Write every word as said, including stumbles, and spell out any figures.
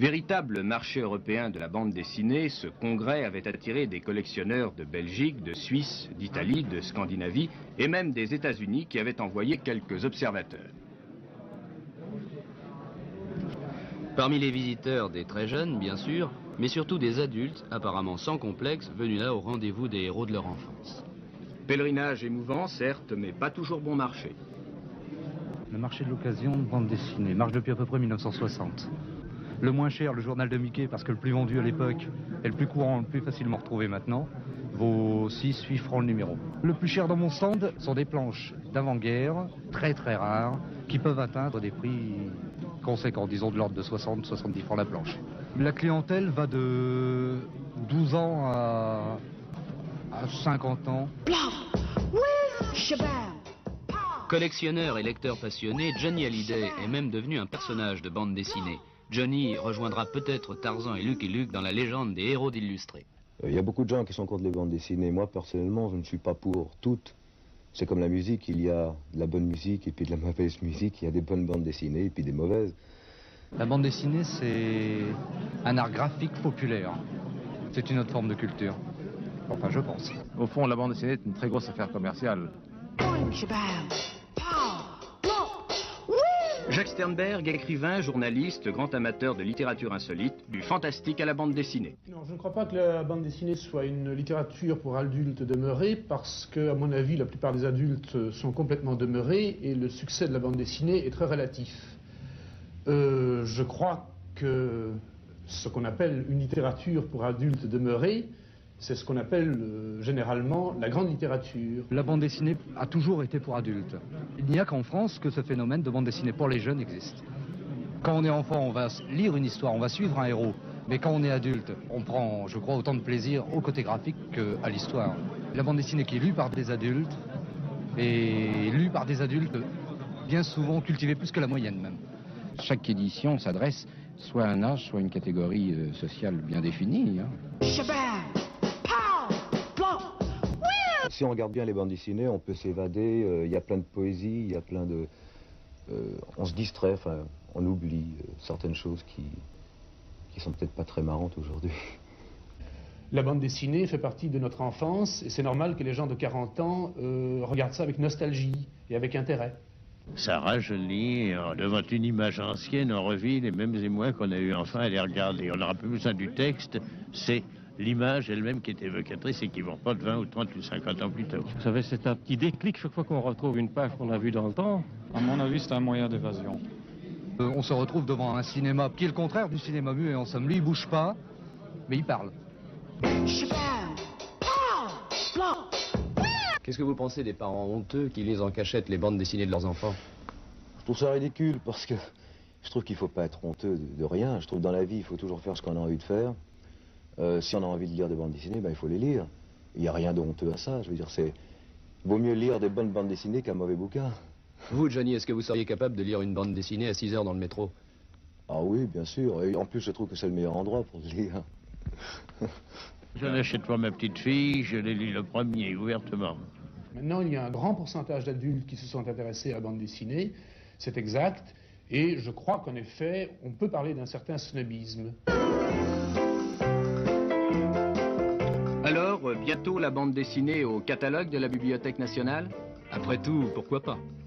Véritable marché européen de la bande dessinée, ce congrès avait attiré des collectionneurs de Belgique, de Suisse, d'Italie, de Scandinavie et même des États-Unis qui avaient envoyé quelques observateurs. Parmi les visiteurs, des très jeunes, bien sûr, mais surtout des adultes, apparemment sans complexe, venus là au rendez-vous des héros de leur enfance. Pèlerinage émouvant, certes, mais pas toujours bon marché. Le marché de l'occasion de bande dessinée marche depuis à peu près mille neuf cent soixante. Le moins cher, le journal de Mickey, parce que le plus vendu à l'époque et le plus courant, le plus facilement retrouvé maintenant, vaut six huit francs le numéro. Le plus cher dans mon stand sont des planches d'avant-guerre, très très rares, qui peuvent atteindre des prix conséquents, disons de l'ordre de soixante à soixante-dix francs la planche. La clientèle va de douze ans à, à cinquante ans. Collectionneur et lecteur passionné, Johnny Hallyday est même devenu un personnage de bande dessinée. Johnny rejoindra peut-être Tarzan et Lucky Luke dans la légende des héros d'illustrés. Il y a beaucoup de gens qui sont contre les bandes dessinées. Moi, personnellement, je ne suis pas pour toutes. C'est comme la musique, il y a de la bonne musique et puis de la mauvaise musique. Il y a des bonnes bandes dessinées et puis des mauvaises. La bande dessinée, c'est un art graphique populaire. C'est une autre forme de culture. Enfin, je pense. Au fond, la bande dessinée est une très grosse affaire commerciale. Jacques Sternberg, écrivain, journaliste, grand amateur de littérature insolite, du fantastique à la bande dessinée. Non, je ne crois pas que la bande dessinée soit une littérature pour adultes demeurés, parce que, à mon avis, la plupart des adultes sont complètement demeurés et le succès de la bande dessinée est très relatif. Euh, je crois que ce qu'on appelle une littérature pour adultes demeurés, c'est ce qu'on appelle euh, généralement la grande littérature. La bande dessinée a toujours été pour adultes. Il n'y a qu'en France que ce phénomène de bande dessinée pour les jeunes existe. Quand on est enfant, on va lire une histoire, on va suivre un héros. Mais quand on est adulte, on prend, je crois, autant de plaisir au côté graphique qu'à l'histoire. La bande dessinée qui est lue par des adultes, est lue par des adultes bien souvent cultivés plus que la moyenne même. Chaque édition s'adresse soit à un âge, soit à une catégorie euh, sociale bien définie. Hein. Si on regarde bien les bandes dessinées, on peut s'évader, il euh, y a plein de poésie, il y a plein de... Euh, on se distrait, enfin, on oublie euh, certaines choses qui, qui sont peut-être pas très marrantes aujourd'hui. La bande dessinée fait partie de notre enfance et c'est normal que les gens de quarante ans euh, regardent ça avec nostalgie et avec intérêt. Ça rajeunit, devant une image ancienne, on revit les mêmes émois qu'on a eu enfant à les regarder. On n'aura plus besoin du texte, c'est l'image elle-même qui est évocatrice et qui ne vont pas de vingt ou trente ou cinquante ans plus tard. Vous savez, c'est un petit déclic chaque fois qu'on retrouve une page qu'on a vue dans le temps. À mon avis, c'est un moyen d'évasion. Euh, on se retrouve devant un cinéma qui est le contraire du cinéma muet en somme. Lui, il bouge pas, mais il parle. Qu'est-ce que vous pensez des parents honteux qui lisent en cachette les bandes dessinées de leurs enfants? Je trouve ça ridicule parce que je trouve qu'il ne faut pas être honteux de, de rien. Je trouve que dans la vie, il faut toujours faire ce qu'on a envie de faire. Euh, si on a envie de lire des bandes dessinées, ben, il faut les lire. Il n'y a rien de honteux à ça. Je veux dire, c'est vaut mieux lire des bonnes bandes dessinées qu'un mauvais bouquin. Vous, Johnny, est-ce que vous seriez capable de lire une bande dessinée à six heures dans le métro? Ah oui, bien sûr. Et en plus, je trouve que c'est le meilleur endroit pour le lire. J'en achète pour ma petite fille, je l'ai lu le premier, ouvertement. Maintenant, il y a un grand pourcentage d'adultes qui se sont intéressés à la bande dessinée, c'est exact, et je crois qu'en effet, on peut parler d'un certain snobisme. Alors, bientôt la bande dessinée au catalogue de la Bibliothèque nationale? Après tout, pourquoi pas?